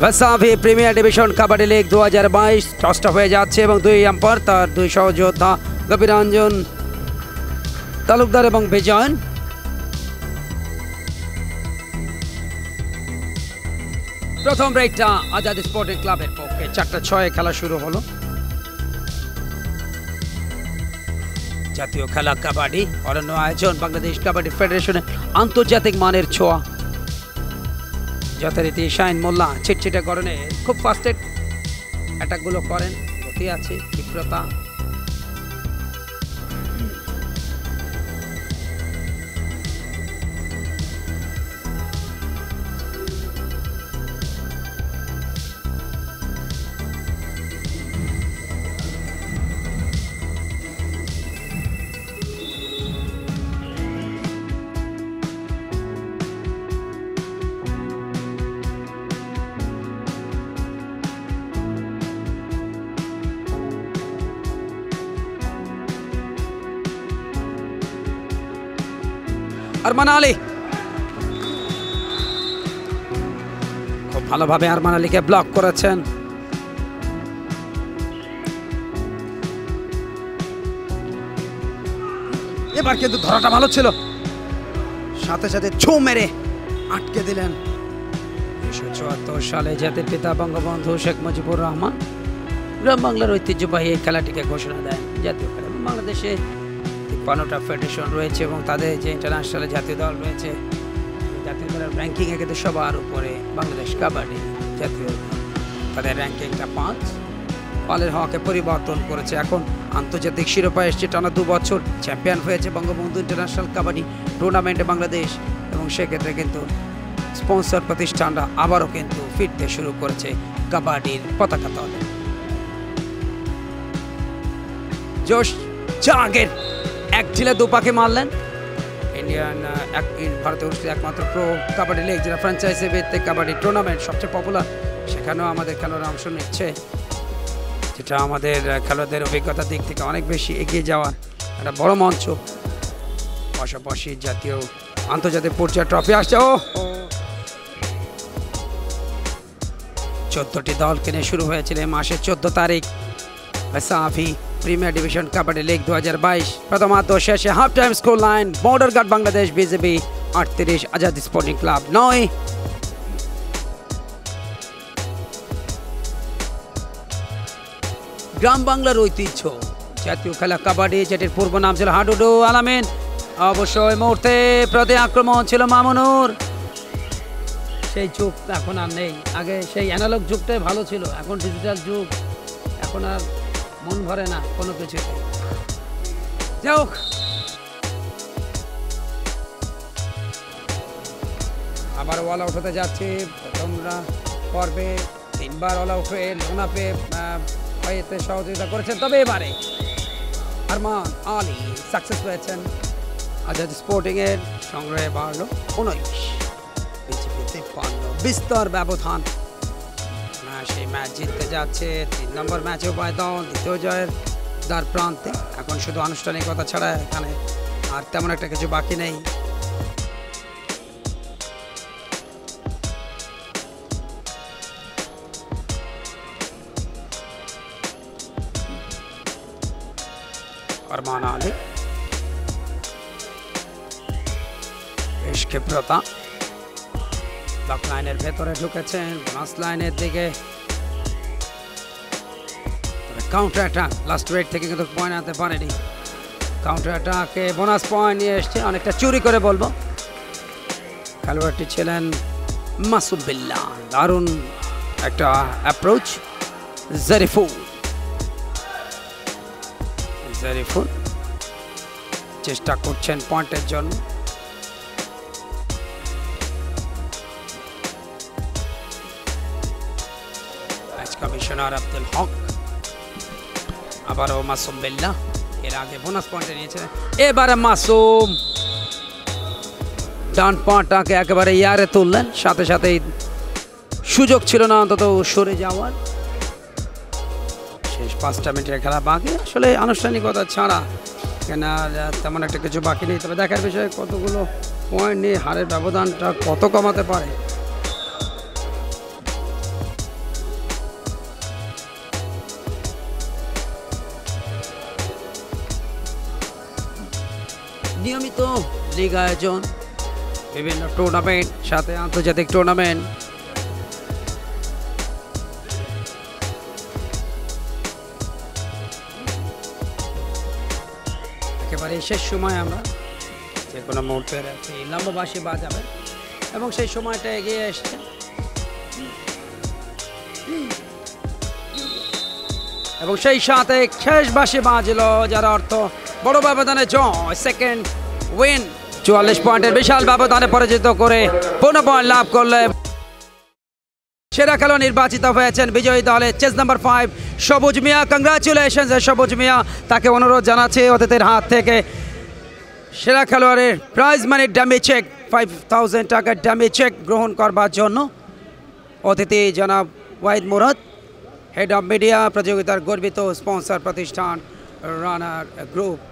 ভাসাভি premier division kabaddi league 2022 টসটা হয়ে যাচ্ছে এবং দুই আম্পায়ার তার দুই সহযোদ্ধা গোপীরঞ্জন তালুকদার এবং বিজয়ন। প্রথম ব্রেকটা আজাদ স্পোর্টিং ক্লাবের পক্ষে 4টা-6 খেলা শুরু হলো। জাতীয় খেলা কাবাডি অরণ্য আয়োজন বাংলাদেশ কাবাডি ফেডারেশনের আন্তর্জাতিক মানের ছোঁয়া। যথারীতি শাইন মোল্লা ছিটছিটে গড়নে খুব ফাস্টেড অ্যাটাকগুলো করেন, গতি আছে, ক্ষিপ্রতা। আরমান আলী খুব ভালোভাবে আরমান আলীকে ব্লক করেছেন। এবার কিন্তু ধরাটা ভালো ছিল, সাথে সাথে ছৌ মেরে আটকে দিলেন। 1974 সালে জাতির পিতা বঙ্গবন্ধু শেখ মুজিবুর রহমান গ্রাম বাংলার ঐতিহ্যবাহী এই খেলাটিকে ঘোষণা দেন জাতীয় খেলা। বাংলাদেশে ৫টা ফেডারেশন রয়েছে এবং তাদের যে ইন্টারন্যাশনাল জাতীয় দল রয়েছে, জাতীয় দলের র্যাঙ্কিংয়ে কিন্তু সবার উপরে বাংলাদেশ কাবাডি জাতীয়, তাদের র্যাঙ্কিংটা 5। পালের হওয়াকে পরিবর্তন করেছে, এখন আন্তর্জাতিক শিরোপা এসছে টানা 2 বছর, চ্যাম্পিয়ন হয়েছে বঙ্গবন্ধু ইন্টারন্যাশনাল কাবাডি টুর্নামেন্টে বাংলাদেশ, এবং সেক্ষেত্রে কিন্তু স্পন্সর প্রতিষ্ঠানরা আবারও কিন্তু ফিরতে শুরু করেছে কাবাডির পতাকা তলে। জোশ জাগের এক ঢিলে 2 পাকে মারলেন। ভারতে অনুষ্ঠিত একমাত্র প্রো কাবাডি লিগ, যেটা ফ্র্যাঞ্চাইজি ভিত্তিক কাবাডি টুর্নামেন্ট, সবচেয়ে পপুলার। সেখানেও আমাদের খেলোয়াড়রা অংশ নিচ্ছে, যেটা আমাদের খেলোয়াড়দের অভিজ্ঞতার দিক থেকে অনেক বেশি এগিয়ে যাওয়ার একটা বড় মঞ্চ। পাশাপাশি জাতীয় আন্তর্জাতিক পর্যায়ে ট্রফি আসছে। 14টি দলকে নিয়ে শুরু হয়েছিল মাসের 14 তারিখ Vasavi premier division kabaddi league 2022। প্রথমার্ধ শেষে half time score line border guard Bangladesh BGB 38, Azad sporting club 9। গ্রাম বাংলার ঐতিহ্য জাতীয় খেলা কাবাডি, যেটির পূর্ব নাম ছিল হাডুডু আলামিন। অবশ্যই মুহূর্তে প্রতি আক্রমণ ছিল মামুনুর। সেই যুগ এখন আর নেই, আগে সেই অ্যানালগ যুগটাই ভালো ছিল, এখন ডিজিটাল যুগ, এখন আর মন ভরে না কোনো কিছুতে। যাই হোক, আবার অল আউট হতে যাচ্ছে। তোমরা পর্বে 3বার অল আউট হয়ে লোনা পেতে সহযোগিতা করেছেন, তবে এবারে আরমান আলী সাকসেস পেয়েছেন। আজাদ স্পোর্টিং এর সংগ্রহে বাড়লো 19, বিজেপিতে 53, বিস্তর ব্যবধান। সেই ম্যাচ জিততে যাচ্ছে 3 নম্বর ম্যাচে উভয় দল দ্বিতীয় জয়ের দ্বার প্রান্তে। এখন শুধু আনুষ্ঠানিকতা ছাড়া এখানে আর তেমন একটা কিছু বাকি নেই। আরমান আলী বেশ ক্ষিপ্রতা, ব্লক লাইনের ভেতরে ঢুকেছেন, বোনাস লাইনের দিকে। কাউন্টার অ্যাটাক লাস্ট ওয়েট থেকে কিন্তু পয়েন্ট আনতে পারেনি। কাউন্টার অ্যাটাকে বোনাস পয়েন্ট নিয়ে এসছে, অনেকটা চুরি করে বলবো। খেলোয়াড়টি ছিলেন মাসুম বিল্লাহ, দারুণ একটা অ্যাপ্রোচ। জারিফুল চেষ্টা করছেন পয়েন্টের জন্য। কমিশনার আব্দুল হক, আবারও মাসুম বিল্লাহ, এর আগে বোনাস পয়েন্টে নিয়েছে। এবারে মাসুম ডান পাটাকে একেবারে ইয়ারে তুললেন, সাথে সাথেই সুযোগ ছিল না অন্তত সরে যাওয়ার। শেষ 5টা মিনিটের খেলা বাকি, আসলে আনুষ্ঠানিকতা ছাড়া কেন তেমন একটা কিছু বাকি নেই। তবে দেখার বিষয়ে কতগুলো পয়েন্ট নিয়ে হারের ব্যবধানটা কত কমাতে পারে। নিয়মিত লিগ আয়োজন, বিভিন্ন টুর্নামেন্ট, সাথে আন্তর্জাতিক টুর্নামেন্ট। একেবারে শেষ সময় আমরা যে কোনো মুহূর্তে লম্বা বাঁশি বাজাবে এবং সেই সময়টা এগিয়ে এসছে। এবং সেই সাথে শেষ বাঁশি বাজলো, যার অর্থ বড় ব্যবধানে জয়, সেকেন্ড উইন। 44 পয়েন্টের বিশাল ব্যবধানে পরাজিত করে 15 পয়েন্ট লাভ করলে সেরা খেলোয়াড় নির্বাচিত হয়েছেন বিজয়ী দলে চেস নাম্বার 5 সবুজ মিয়া। কংগ্রাচুলেশন সবুজ মিয়া। তাকে অনুরোধ জানাচ্ছি অতিথির হাত থেকে সেরা খেলোয়াড়ের প্রাইজ মানি ডামি চেক 5000 টাকার ডামি চেক গ্রহণ করবার জন্য। অতিথি জনাব Wahid Murad, head of media, প্রতিযোগিতার গর্বিত স্পন্সর প্রতিষ্ঠান রানার গ্রুপ।